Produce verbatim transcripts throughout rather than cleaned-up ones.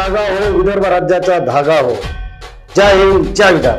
जागा हो, विदर्भ राज्याचा धागा हो। जय हिंद, जय विदर्भ।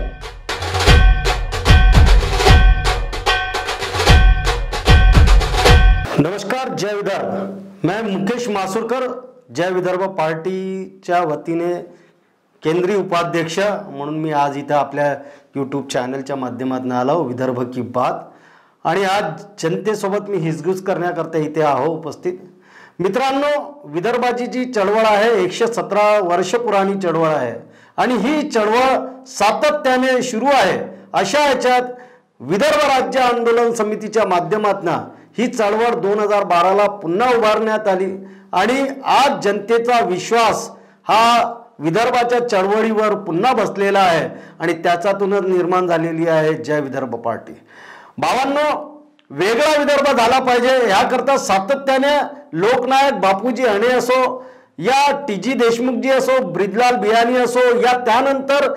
नमस्कार, जय विदर्भ। मैं मुकेश मासुरकर जय विदर्भ पार्टीच्या वतीने केंद्रीय उपाध्यक्ष म्हणून मी आज इथं आपल्या यूट्यूब चॅनलच्या माध्यमातून आलो विदर्भ की बात। आणि आज जनतेसोबत मी हिसगुज करण्याकरता इथे आहो उपस्थित। मित्रांनो, विदर्भाची जी चळवळ आहे एकशे सतरा वर्ष पुराणी चळवळ आहे आणि ही चळवळ सातत्याने सुरू आहे। अशा याच्यात विदर्भ राज्य आंदोलन समितीच्या माध्यमातून ही चळवळ दोन हजार बारा ला पुन्हा उभारण्यात आली आणि आज जनतेचा विश्वास हा विदर्भाच्या चळवळीवर पुन्हा बसलेला आहे आणि त्याच्यातूनच निर्माण झालेली आहे जय विदर्भ पार्टी। भावांनो, वेगळा विदर्भ झाला पाहिजे याकरता सातत्याने लोकनायक बापूजी हणे असो या टी जी देशमुखजी असो, ब्रिजलाल बियाणी असो, या त्यानंतर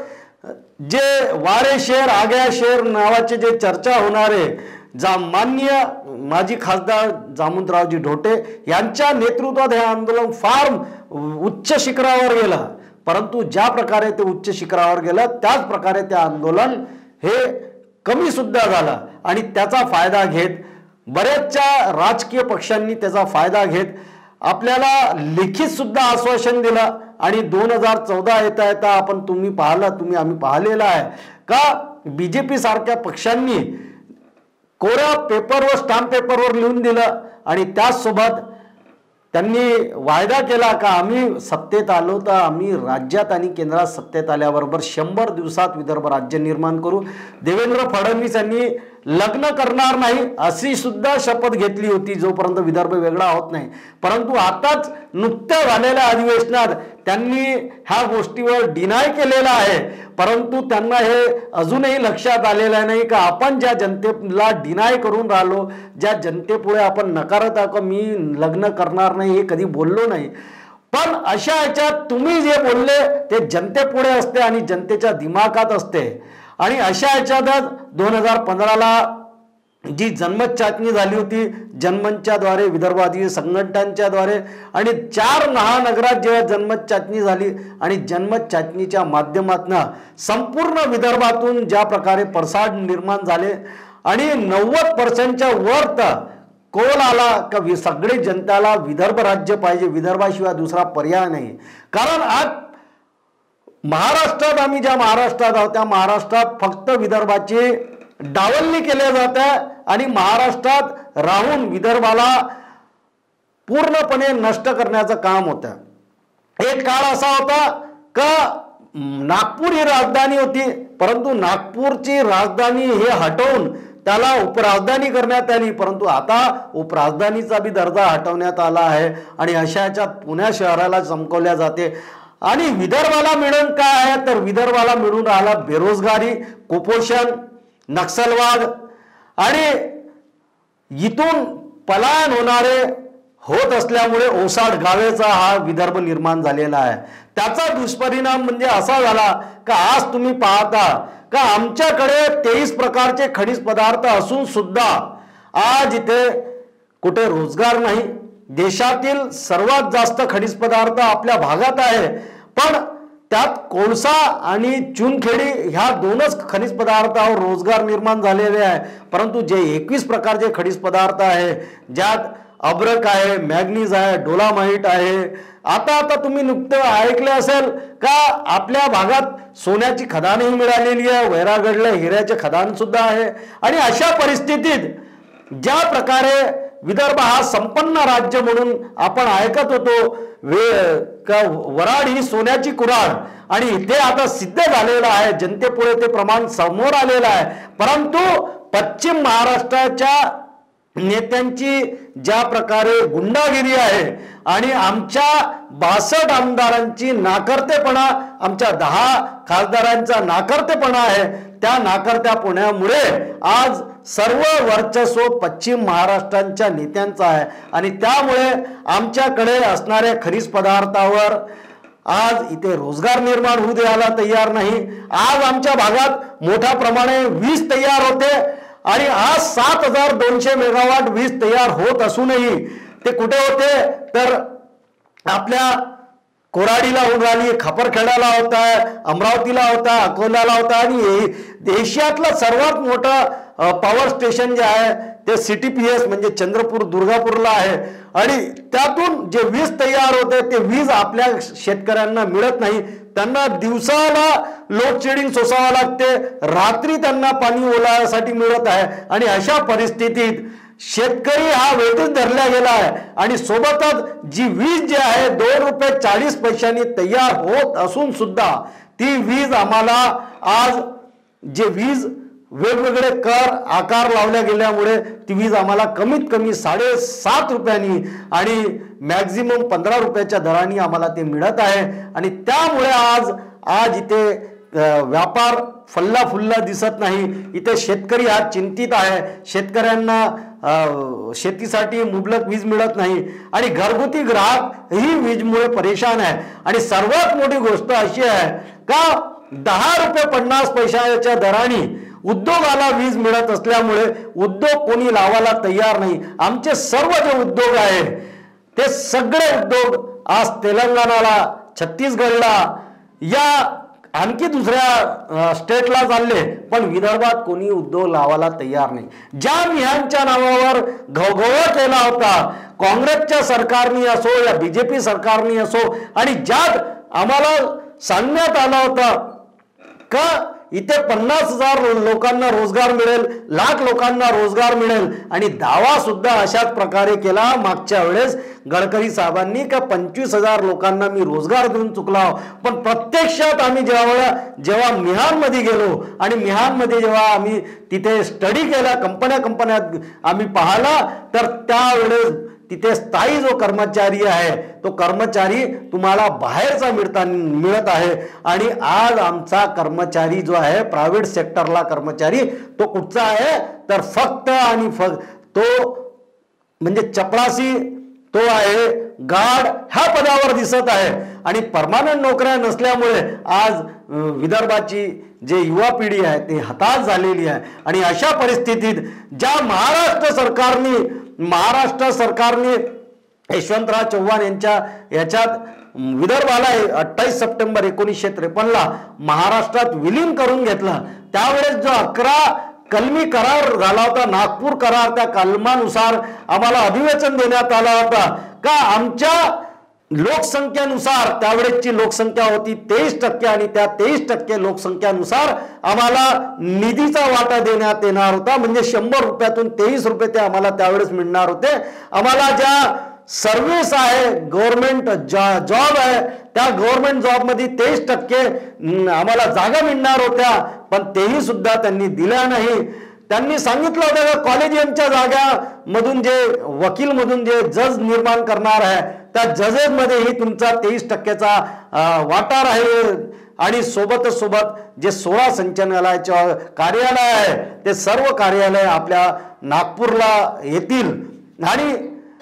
जे वारे शेर आग्या शेर नावाचे जे चर्चा होणारे जा माननीय माजी खासदार जामवंतरावजी ढोटे यांच्या नेतृत्वात हे आंदोलन फार उच्च शिखरावर गेलं। परंतु ज्या प्रकारे ते उच्च शिखरावर गेलं त्याच प्रकारे ते आंदोलन हे कमी सुद्धा झाला आणि त्याचा फायदा घेत बरेचशा राजकीय पक्षांनी त्याचा फायदा घेत आपल्याला लिखित सुद्धा आश्वासन दिलं आणि दोन हजार चौदा येता येता आपण तुम्ही पाहिला तुम्ही आम्ही पाहिलेला आहे का बीजेपी सारख्या पक्षांनी कोऱ्या पेपरवर स्टॅम्प पेपरवर लिहून दिलं आणि त्याचसोबत त्यांनी वायदा केला का आम्ही सत्तेत आलो तर आम्ही राज्यात आणि केंद्रात सत्तेत आल्याबरोबर शंभर दिवसात विदर्भ राज्य निर्माण करू। देवेंद्र फडणवीस यांनी लग्न करणार नाही अशी सुद्धा शपथ घेतली होती जोपर्यंत विदर्भ वेगळा होत नाही। परंतु आताच नुकत्या झालेल्या अधिवेशनात त्यांनी ह्या गोष्टीवर डिनाय केलेला आहे। परंतु त्यांना हे अजूनही लक्षात आलेलं नाही का आपण ज्या जनतेला डिनाय करून राहिलो, ज्या जनतेपुढे आपण नकारत आहोत मी लग्न करणार नाही हे कधी बोललो नाही, पण अशा याच्यात तुम्ही जे बोलले ते जनतेपुढे असते आणि जनतेच्या दिमागात असते। आणि अशा याच्यातच दोन हजार पंधरा ला जी जनमत चाचणी झाली होती जनमंचच्या द्वारे विदर्भातील संघटनांच्या द्वारे आणि चार महानगरात जेव्हा जनमत चाचणी झाली आणि जनमत चाचणीच्या माध्यमातून संपूर्ण विदर्भातून ज्या प्रकारे पडसाद निर्माण झाले आणि नव्वद पर्सेंटच्या वर तर कोल आला का सगळे जनताला विदर्भ राज्य पाहिजे, विदर्भाशिवाय दुसरा पर्याय नाही। कारण आज महाराष्ट्रात आम्ही ज्या महाराष्ट्रात आहोत त्या महाराष्ट्रात फक्त विदर्भाची डावलणी केल्या जाते आणि महाराष्ट्रात राहून विदर्भाला पूर्णपणे नष्ट करण्याचं काम होतं। एक काळ असा होता का नागपूर ही राजधानी होती, परंतु नागपूरची राजधानी हे हटवून त्याला उपराजधानी करण्यात आली, परंतु आता उपराजधानीचा भी दर्जा हटवण्यात आला आहे आणि अशा याच्यात पुणे शहराला चमकवल्या जाते। आणि विदर्भाला मिळून काय आहे तर विदर्भाला मिळून राहिला बेरोजगारी, कुपोषण, नक्षलवाद आणि इथून पलायन होणारे होत असल्यामुळे ओसाड गावेचा हा विदर्भ निर्माण झालेला आहे। त्याचा दुष्परिणाम म्हणजे असा झाला का आज तुम्ही पाहता का आमच्याकडे तेवीस प्रकारचे खनिज पदार्थ असून सुद्धा आज इथे कुठे रोजगार नाही। देशातील सर्वात जास्त खनिज पदार्थ आपल्या भागात आहे, पण त्यात कोळसा आणि चुनखेडी ह्या दोनच खनिज पदार्थावर रोजगार निर्माण झालेले आहे। परंतु जे एकवीस प्रकारचे खनिज पदार्थ आहे ज्यात अब्रक आहे, मॅग्नीज आहे, डोलामाइट आहे, आता आता तुम्ही नुकतं ऐकले असेल का आपल्या भागात सोन्याची खदानही मिळालेली आहे, वैरागडला हिऱ्याचे खदान सुद्धा आहे। आणि अशा परिस्थितीत ज्या प्रकारे विदर्भ हा संपन्न राज्य म्हणून आपण ऐकत होतो वे का वराड ही सोन्याची कुऱ्हाड आणि ते आता सिद्ध झालेलं आहे, जनतेपुढे ते प्रमाण समोर आलेलं आहे। परंतु पश्चिम महाराष्ट्राच्या नेत्यांची ज्या प्रकारे गुंडागिरी आहे आणि आमच्या बासष्ट आमदारांची नाकर्तेपणा, आमच्या दहा खासदारांचा नाकर्तेपणा आहे, त्या नाकर्तेपणामुळे आज सर्व वर्चस्व पश्चिम महाराष्ट्राच्या नेत्यांचा आहे आणि त्यामुळे आमच्याकडे असणाऱ्या खनिज पदार्थावर आज इथे रोजगार निर्माण होऊ द्यायला तयार नाही। आज आमच्या भागात मोठ्या प्रमाणे वीज तयार होते आणि आज सात हजार दोनशे मेगावाट वीज तयार होत असूनही ते कुठे होते तर आपल्या कोराडीला होऊन राहिली, खापरखेड्याला होता, अमरावतीला होता, अकोल्याला होता आणि देशातलं सर्वात मोठं पॉवर स्टेशन जे आहे ते सी टी पी एस म्हणजे चंद्रपूर दुर्गापूरला आहे आणि त्यातून जे वीज तयार होते ते वीज आपल्या शेतकऱ्यांना मिळत नाही. त्यांना दिवसाला लोडशेडिंग सोसावं लागते, रात्री त्यांना पाणी ओलासाठी मिळत आहे आणि अशा परिस्थितीत शेतकरी हा वेठीस धरला गेला आहे आणि सोबतच जी वीज जी आहे दोन रुपये चाळीस पैशांनी तयार होत असून सुद्धा ती वीज आम्हाला आज जे वीज वेगवेगळे कर आकार लावल्या गेल्यामुळे ती वीज आम्हाला कमीत कमी साडेसात रुपयांनी आणि मॅक्झिमम पंधरा रुपयाच्या दराने आम्हाला ते मिळत आहे आणि त्यामुळे आज आज इथे व्यापार फल्ला फुल्ला दिसत नाही. इथे शेतकरी हा चिंतित आहे. शेतकऱ्यांना शेतीसाठी मुबलक वीज मिळत नाही आणि घरगुती ग्राहक ही वीजमुळे परेशान आहे. आणि सर्वात मोठी गोष्ट अशी आहे का दहा रुपये पन्नास पैशाच्या दराने उद्योगाला वीज मिळत असल्यामुळे उद्योग कोणी लावायला तयार नाही. आमचे सर्व जे उद्योग आहे ते सगळे उद्योग आज तेलंगणाला, छत्तीसगडला या आणखी दुसऱ्या स्टेटला चालले, पण विदर्भात कोणी उद्योग लावायला तयार नाही. ज्या मिहानच्या नावावर घवघवा केला होता काँग्रेसच्या सरकारने असो या बीजेपी सरकारने असो आणि ज्यात आम्हाला सांगण्यात आलं होतं का इथे पन्नास हजार लोकांना रोजगार मिळेल, लाख लोकांना रोजगार मिळेल आणि दावा सुद्धा अशाच प्रकारे केला मागच्या वेळेस गडकरी साहेबांनी का पंचवीस हजार लोकांना मी रोजगार देऊन चुकला. पण प्रत्यक्षात आम्ही जेव्हा जेव्हा मिहानमध्ये गेलो आणि मिहानमध्ये जेव्हा आम्ही तिथे स्टडी केला, कंपन्या कंपन्यात आम्ही पाहिला तर त्यावेळेस तिथे स्थायी जो कर्मचारी आहे तो कर्मचारी तुम्हाला बाहेरचा मिळता मिळत आहे आणि आज आमचा कर्मचारी जो आहे प्रायव्हेट सेक्टरला कर्मचारी तो कुठचा आहे तर फक्त आणि फक्त तो म्हणजे चपरासी तो आहे गार्ड ह्या पदावर दिसत आहे आणि परमानंट नोकऱ्या नसल्यामुळे आज विदर्भाची जे युवा पिढी आहे ते हताश झालेली आहे. आणि अशा परिस्थितीत ज्या महाराष्ट्र सरकारने महाराष्ट्र सरकारने यशवंतराव चव्हाण यांच्या याच्यात विदर्भाला अठ्ठावीस सप्टेंबर एकोणीसशे त्रेपन्नला महाराष्ट्रात विलीन करून घेतला त्यावेळेस जो अकरा कलमी करार झाला होता, नागपूर करार, त्या कलमानुसार आम्हाला अधिवेशन देण्यात आला होता का आमच्या लोकसंख्येनुसार त्यावेळेची लोकसंख्या होती तेवीस टक्के आणि त्या तेवीस टक्के लोकसंख्येनुसार आम्हाला निधीचा वाटा देण्यात येणार होता. म्हणजे शंभर रुपयातून तेवीस रुपये ते आम्हाला त्यावेळेस मिळणार होते. आम्हाला ज्या सर्व्हिस आहे गव्हर्नमेंट जॉब आहे त्या गव्हर्नमेंट जॉब मध्ये तेवीस टक्के आम्हाला जागा मिळणार होत्या, पण तेही सुद्धा त्यांनी दिल्या नाही. त्यांनी सांगितलं होतं की कॉलेजियमच्या जागा मधून जे वकील मधून जे जज निर्माण करणार आहे त्या जजेस मध्येही तुमचा तेवीस टक्क्याचा वाटा राहील आणि सोबतच सोबत जे सोळा संचालनालयाचे कार्यालय आहे ते सर्व कार्यालय आपल्या नागपूरला येतील आणि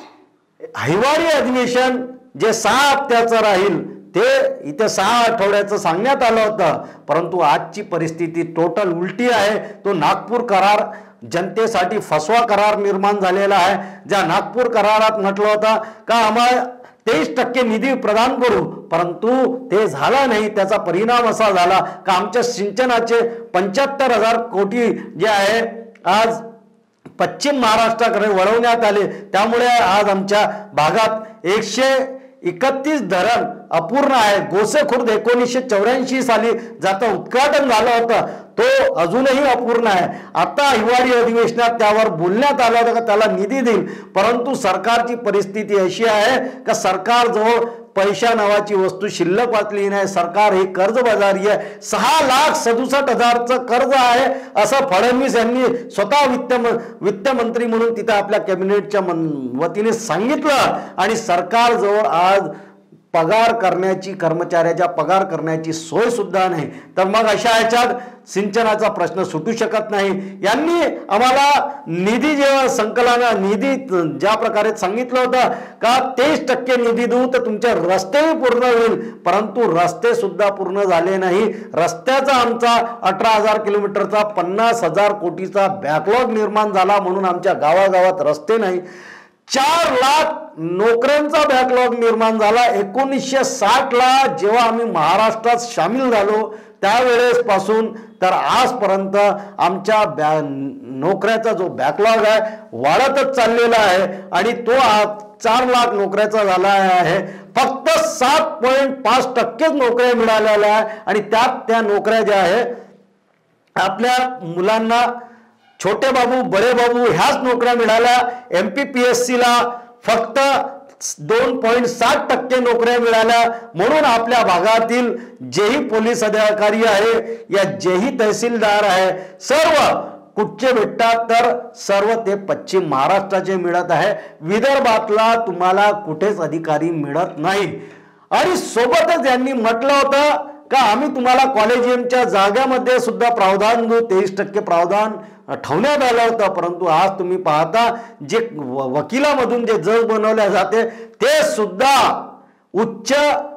हिवाळी अधिवेशन जे सहा हप्त्याचं राहील ते इथे सहा आठवड्याचं सांगण्यात आलं होतं, परंतु आजची परिस्थिती टोटल उलटी आहे. तो नागपूर करार जनतेसाठी फसवा करार निर्माण झालेला आहे. ज्या नागपूर करारात म्हटलं होतं का आम्हाला तेवीस टक्के निधी प्रदान करू, परंतु ते झालं नाही. त्याचा परिणाम असा झाला का आमच्या सिंचनाचे पंच्याहत्तर हजार कोटी जे आहे आज पश्चिम महाराष्ट्राकडे वळवण्यात आले. त्यामुळे आज आमच्या भागात एकशे एकतीस धरण अपूर्ण आहे. गोसेखुर्द एकोणीसशे चौऱ्याऐंशी साली ज्याचं उद्घाटन झालं होतं तो अजूनही अपूर्ण आहे. आता हिवाळी अधिवेशनात त्यावर बोलण्यात आलं होतं का त्याला निधी देईल, परंतु सरकारची परिस्थिती अशी आहे का सरकारजवळ पैशा नावाची वस्तू शिल्लक वाचली नाही. सरकार ही कर्जबाजारी आहे. सहा लाख सदुसष्ट हजारचं कर्ज आहे असं फडणवीस यांनी स्वतः वित्त वित्तमंत्री म्हणून तिथं आपल्या कॅबिनेटच्या वतीने सांगितलं आणि सरकारजवळ आज पगार करण्याची कर्मचाऱ्याच्या पगार करण्याची सोय सुद्धा नाही. तर मग अशा ह्याच्यात सिंचनाचा प्रश्न सुटू शकत नाही. यांनी आम्हाला निधी जेव्हा संकलन निधी ज्या प्रकारे सांगितलं होतं का तेवीस टक्के निधी देऊ तर तुमचे रस्तेही पूर्ण होईल, परंतु रस्ते सुद्धा पूर्ण झाले नाही. रस्त्याचा आमचा अठरा हजार किलोमीटरचा पन्नास हजार कोटीचा बॅकलॉग निर्माण झाला म्हणून आमच्या गावागावात रस्ते नाही. चार लाख नोकऱ्यांचा बॅकलॉग निर्माण झाला. एकोणीसशे साठ ला जेव्हा आम्ही महाराष्ट्रात सामील झालो त्यावेळेस पासून तर आजपर्यंत आमच्या बॅ नोकऱ्याचा जो बॅकलॉग आहे वाढतच चाललेला आहे आणि तो आज चार लाख नोकऱ्याचा झाला आहे. फक्त सात पॉईंट पाच टक्केच नोकऱ्या मिळालेल्या आहे आणि त्यात त्या नोकऱ्या ज्या आहे आपल्या मुलांना छोटे बाबू बडे बाबू ह्याच नोकऱ्या मिळाल्या. M P P S C ला फक्त दोन पॉईंट सात टक्के नोकऱ्या मिळाल्या. म्हणून आपल्या भागातील जेही पोलीस अधिकारी आहे या जेही तहसीलदार आहे सर्व कुठचे भेटतात तर सर्व ते पश्चिम महाराष्ट्राचे मिळत आहे. विदर्भातला तुम्हाला कुठेच अधिकारी मिळत नाही. आणि सोबतच यांनी म्हटलं होतं का आम्ही तुम्हाला कॉलेजियमच्या जागामध्ये सुद्धा प्रावधान देऊ, तेवीस टक्के प्रावधान ठेवण्यात आलं होतं. परंतु आज तुम्ही पाहता जे वकिलामधून जे जज बनवले जाते ते सुद्धा उच्च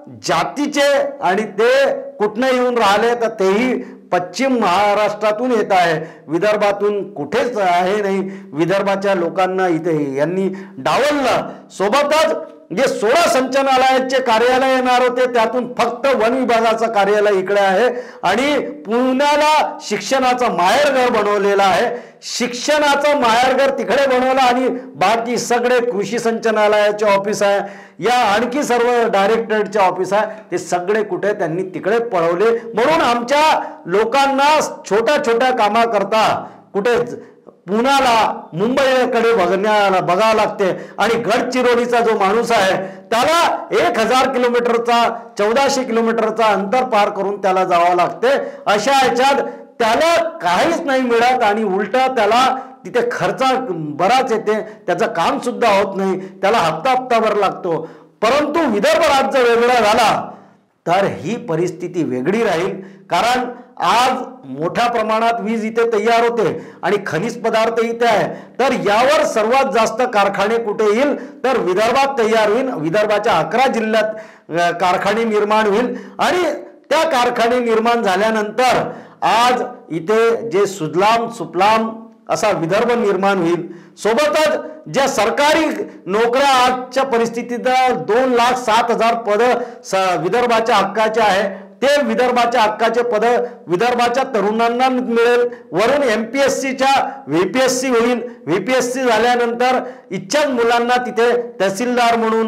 जातीचे आणि ते कुठनं येऊन राहिले तर तेही पश्चिम महाराष्ट्रातून येत आहे. विदर्भातून कुठेच आहे नाही. विदर्भाच्या लोकांना इथे यांनी डावललं. सोबतच जे सोळा संचालनालयाचे कार्यालय येणार होते त्यातून फक्त वन विभागाचं कार्यालय इकडे आहे आणि पुण्याला शिक्षणाचं माहेरघर बनवलेलं आहे. शिक्षणाचं माहेरघर तिकडे बनवलं आणि बाकी सगळे कृषी संचालनालयाचे ऑफिस आहे या आणखी सर्व डायरेक्टरेटचे ऑफिस आहे ते सगळे कुठे त्यांनी तिकडे पळवले. म्हणून आमच्या लोकांना छोट्या छोट्या कामाकरता कुठे पुण्याला मुंबईकडे बघण्याला बघावं लागते आणि गडचिरोलीचा जो माणूस आहे त्याला एक हजार किलोमीटरचा चौदाशे किलोमीटरचा अंतर पार करून त्याला जावं लागते. अशा ह्याच्यात त्याला काहीच नाही मिळत आणि उलट त्याला तिथे खर्च बराच येते. त्याचं काम सुद्धा होत नाही. त्याला हप्ता हप्ता भर लागतो. परंतु विदर्भ राज्य वेगळा झाला तर ही परिस्थिती वेगळी राहील. कारण आज मोठ्या प्रमाणात वीज इथे तयार होते आणि खनिज पदार्थ इथे आहे तर यावर सर्वात जास्त कारखाने कुठे येईल तर विदर्भात तयार होईल. विदर्भाच्या अकरा जिल्ह्यात कारखाने निर्माण होईल आणि त्या कारखाने निर्माण झाल्यानंतर आज इथे जे सुजलाम सुफलाम असा विदर्भ निर्माण होईल. सोबतच ज्या सरकारी नोकऱ्या आजच्या परिस्थितीत दोन लाख सात हजार पद विदर्भाच्या हक्काचे आहे ते विदर्भाच्या हक्काचे पद विदर्भाच्या तरुणांना मिळेल. वरून एम पी एस सीच्या व्ही पी एस सी होईल. व्ही पी एस सी झाल्यानंतर इच्छुक मुलांना तिथे तहसीलदार म्हणून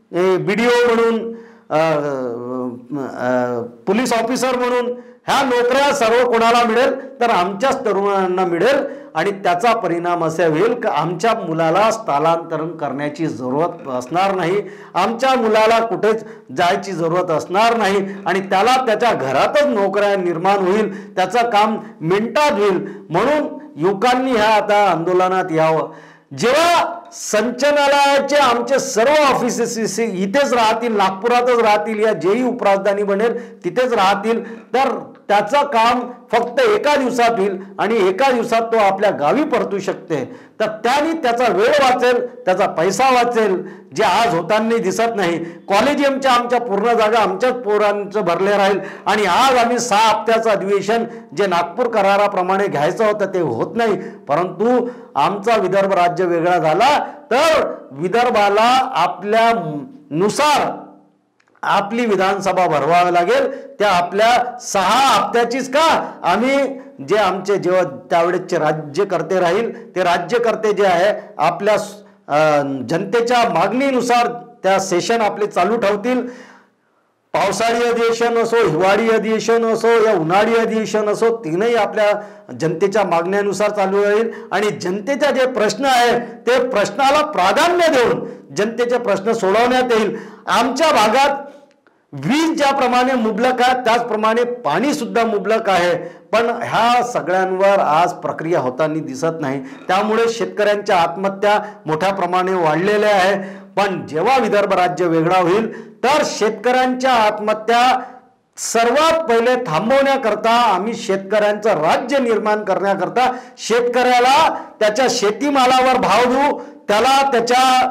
बी डी ओ म्हणून पोलीस ऑफिसर म्हणून ह्या नोकऱ्या सर्व कोणाला मिळेल तर आमच्याच तरुणांना मिळेल आणि त्याचा परिणाम असा होईल की आमच्या मुलाला स्थलांतरण करण्याची जरूरत असणार नाही. आमच्या मुलाला कुठेच जायची जरूरत असणार नाही आणि त्याला त्याच्या घरातच नोकऱ्या निर्माण होईल. त्याचं काम मिनिटात होईल. म्हणून युवकांनी ह्या आता आंदोलनात यावं. जेव्हा संचालनालयाचे आमचे सर्व ऑफिसेस इथेच राहतील, नागपुरातच राहतील, या जेही उपराजधानी बनेल तिथेच राहतील तर त्याचं काम फक्त एका दिवसात होईल आणि एका दिवसात तो आपल्या गावी परतू शकते. तर त्याने त्याचा वेळ वाचेल, त्याचा पैसा वाचेल जे आज होताना दिसत नाही. कॉलेजियमच्या आमच्या पूर्ण जागा आमच्याच पोरांचं भरले राहील आणि आज आम्ही सहा हप्त्याचं अधिवेशन जे नागपूर कराराप्रमाणे घ्यायचं होतं ते होत नाही. परंतु आमचा विदर्भ राज्य वेगळा झाला तर विदर्भाला आपल्या नुसार आपली विधानसभा भरवावी लागेल. त्या आपल्या सहा हप्त्याचीच का आम्ही जे आमचे जेव्हा त्यावेळेचे राज्यकर्ते राहील ते राज्यकर्ते जे आहे आपल्या जनतेच्या मागणीनुसार त्या सेशन आपले चालू ठेवतील. पावसाळी अधिवेशन असो, हिवाळी अधिवेशन असो या उन्हाळी अधिवेशन असो, तीनही आपल्या जनतेच्या मागण्यानुसार चालू राहील आणि जनतेच्या जे प्रश्न आहे ते प्रश्नाला प्राधान्य देऊन जनतेचे प्रश्न सोडवण्यात येईल. आमच्या भागात वीज ज्याप्रमाणे मुबलक आहे त्याचप्रमाणे पाणी सुद्धा मुबलक आहे पण ह्या सगळ्यांवर आज प्रक्रिया होताना दिसत नाही. त्यामुळे शेतकऱ्यांच्या आत्महत्या मोठ्या प्रमाणे वाढलेल्या आहे. पण जेव्हा विदर्भ राज्य वेगळा होईल तर शेतकऱ्यांच्या आत्महत्या सर्वात पहिले थांबवण्याकरता आम्ही शेतकऱ्यांचं राज्य निर्माण करण्याकरता शेतकऱ्याला त्याच्या शेतीमालावर भाव देऊ, त्याला त्याच्या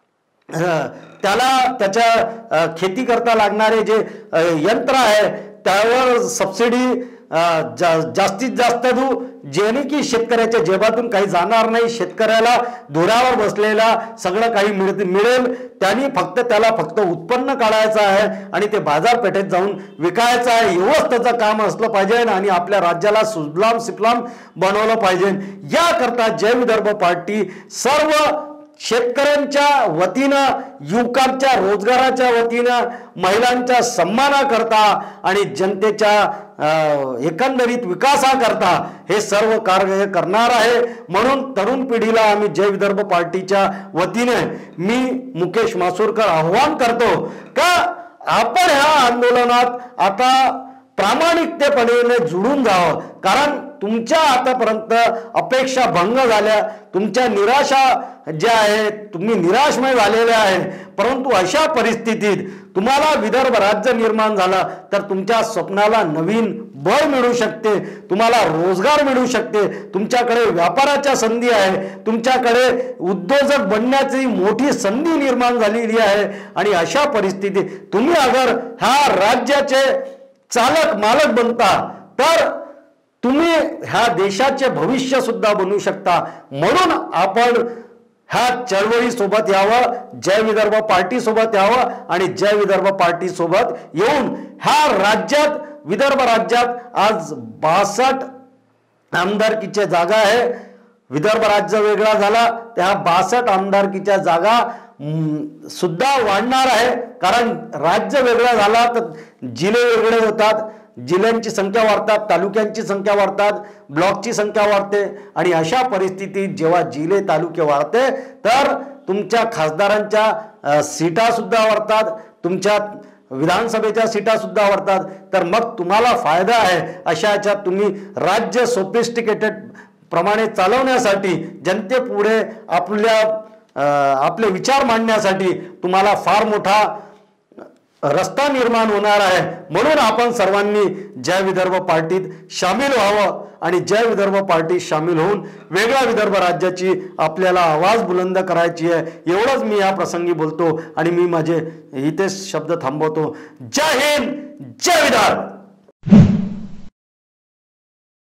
त्याला त्याच्या खेती करता लागणारे जे यंत्र आहे त्यावर सबसिडी अं, जा, जास्तीत जास्त दू जेणे की शेतकऱ्याच्या जेबातून काही जाणार नाही, शेतकऱ्याला धुरावर बसलेला सगळं काही मिळ मिळेल त्यांनी फक्त त्याला फक्त उत्पन्न काढायचं आहे आणि ते बाजारपेठेत जाऊन विकायचं आहे, एवढंच त्याचं काम असलं पाहिजे आणि आपल्या राज्याला सुजलाम सिपलाम बनवलं पाहिजे। याकरता जय विदर्भ पार्टी सर्व शेतकऱ्यांच्या वतीनं, युवकांच्या रोजगाराच्या वतीनं, महिलांच्या सन्मानाकरता आणि जनतेच्या एकंदरीत विकासाकरता हे सर्व कार्य करणार आहे। म्हणून तरुण पिढीला आम्ही जय विदर्भ पार्टीच्या वतीने मी मुकेश मासुरकर आव्हान करतो का आपण ह्या आंदोलनात आता प्रामाणिकतेपणे जुळून जावं, कारण तुमच्या आतापर्यंत अपेक्षा भंग झाल्या, तुमच्या निराशा ज्या आहेत, तुम्ही निराशमय झालेले आहेत। परंतु अशा परिस्थितीत तुम्हाला विदर्भ राज्य निर्माण झाला तर तुमच्या स्वप्नाला नवीन बळ मिळू शकते, तुम्हाला रोजगार मिळू शकते, तुमच्याकडे व्यापाराच्या संधी आहे, तुमच्याकडे उद्योजक बनण्याची मोठी संधी निर्माण झालेली आहे। आणि अशा परिस्थितीत तुम्ही अगर ह्या राज्याचे चालक मालक बनता तर तुम्ही ह्या देशाचे भविष्य सुद्धा बनवू शकता। म्हणून आपण ह्या चळवळी सोबत यावं, जय विदर्भ पार्टी सोबत यावं आणि जय विदर्भ पार्टी सोबत येऊन ह्या राज्यात विदर्भ राज्यात आज बासष्ट आमदारकीच्या जागा आहे। विदर्भ राज्य वेगळा झाला त्या बासष्ट आमदारकीच्या जागा सुद्धा वाढणार आहे, कारण राज्य वेगळा झाला तर जिल्हे वेगळे होतात, जिल्ह्यांची संख्या वाढतात, तालुक्यांची संख्या वाढतात, ब्लॉकची संख्या वाढते आणि अशा परिस्थितीत जेव्हा जिल्हे तालुके वाढते तर तुमच्या खासदारांच्या सीटा सुद्धा वाढतात, तुमच्या विधानसभेच्या सीटा सुद्धा वाढतात, तर मग तुम्हाला फायदा आहे। अशा याच्यात तुम्ही राज्य सोफिस्टिकेटेड प्रमाणे चालवण्यासाठी जनतेपुढे आपल्या आपले विचार मांडण्यासाठी तुम्हाला फार मोठा रस्ता निर्माण होणार आहे। म्हणून आपण सर्वांनी जय विदर्भ पार्टीत सामील व्हावं आणि जय विदर्भ पार्टी सामील होऊन वेगळ्या विदर्भ राज्याची आपल्याला आवाज बुलंद करायची आहे। एवढंच मी या प्रसंगी बोलतो आणि मी माझे इथेच शब्द थांबवतो। जय हिंद, जय विदर्भ।